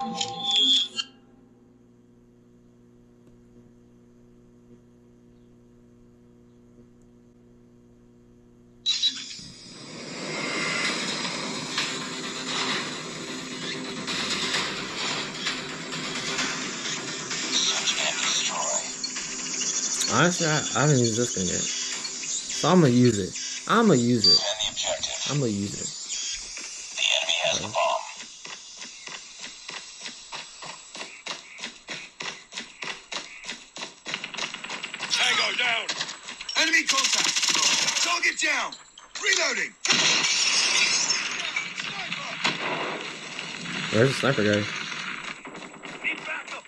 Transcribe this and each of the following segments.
Honestly, I haven't used this gun yet. So I'm gonna use it. I'm gonna use it. I'm gonna use it. The enemy has the bomb. Tango down. Enemy contact. Target down. Reloading. Where's the sniper guy? Need backup.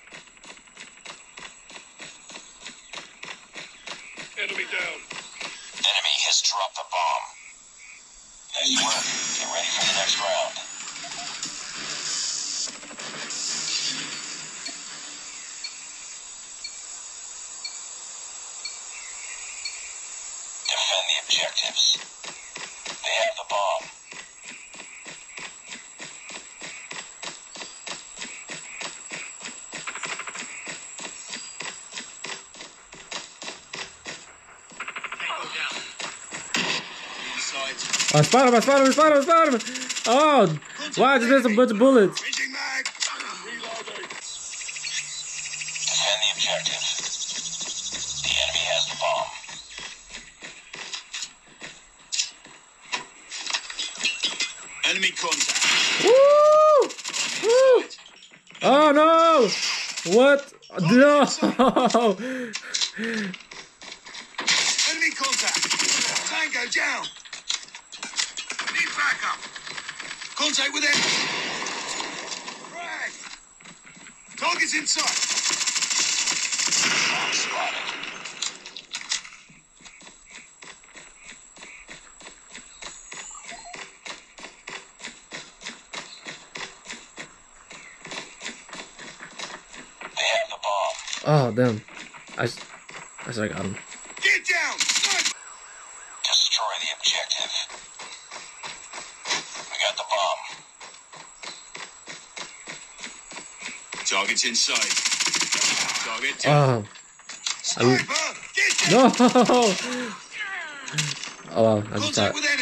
Enemy down. Enemy has dropped the bomb. Nice work. Get ready for the next round. Defend the objectives. They have the bomb. Oh, Spider-Man! Oh, why did there's a bunch of bullets? Changing mag. Reloading. Defend the objective. The enemy has the bomb. Enemy contact. Woo! Woo! Oh no! What? No! Enemy contact. Tango down. Need backup. Contact with enemy. Frag. Target's inside. Bomb spotted. They have the bomb. Oh damn! I got him. Get down. Destroy the objective. We got the bomb. Target's inside. Target down. Oh, Sniper, get down. no! Oh wow! I just Contact thought. with enemy.